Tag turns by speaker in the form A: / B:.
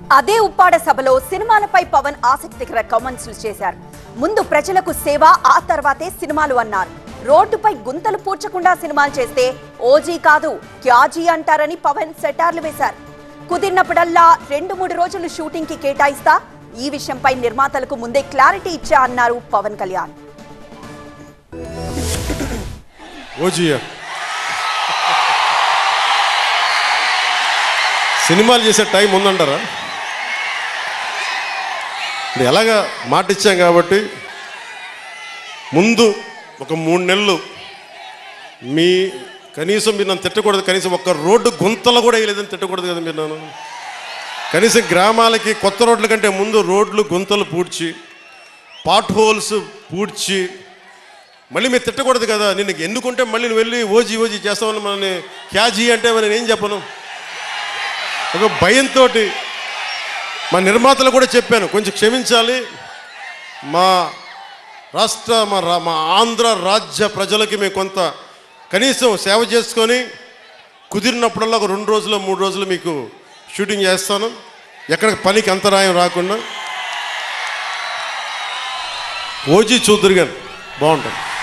A: అదే ఉప్పాడ సభలో సినిమాలపై పవన్ ఆసక్తికర కామెంట్స్ చేశారు. ముందు ప్రజలకు సేవ, ఆ తర్వాతే సినిమాలు అన్నారు. రోడ్డుపై గుంతలు పూడ్చకుండా సినిమాలు చేస్తే ఓజీ కాదు క్యాజీ అంటారని పవన్ సెటార్లు వేశారు. కుదిరినప్పుడల్లా 2-3 రోజులు షూటింగ్ కి కేటాయిస్తా, ఈ విషయంపై నిర్మాతలకు ముందే క్లారిటీ ఇచ్చా అన్నారు పవన్ కళ్యాణ్.
B: సినిమాలు చేసే టైం ఉందంటారా? ఎలాగా మాట ఇచ్చాం కాబట్టి ముందు ఒక 3 నెలలు మీ కనీసం మీరు నన్ను తిట్టకూడదు. కనీసం ఒక్క రోడ్డు గుంతలు కూడా వేయలేదని తిట్టకూడదు కదా మీరు. నన్ను కనీసం గ్రామాలకి కొత్త రోడ్ల కంటే ముందు రోడ్లు గుంతలు పూడ్చి, పాట్ హోల్స్ పూడ్చి మళ్ళీ మీరు తిట్టకూడదు కదా. నిన్ను ఎన్నుకుంటే మళ్ళీ నువ్వు వెళ్ళి ఓజీ చేస్తామని మనని క్యాజీ అంటే మరి నేనేం చెప్పను. ఒక భయంతో మా నిర్మాతలు కూడా చెప్పాను, కొంచెం క్షమించాలి, మా రాష్ట్ర మా ఆంధ్ర రాజ్య ప్రజలకి మేము కొంత కనీసం సేవ చేసుకొని కుదిరినప్పుడల్లా ఒక 2 రోజులు 3 రోజులు మీకు షూటింగ్ చేస్తాను, ఎక్కడ పనికి అంతరాయం రాకుండా. ఓజీ చూద్దురు కానీ బాగుంటుంది.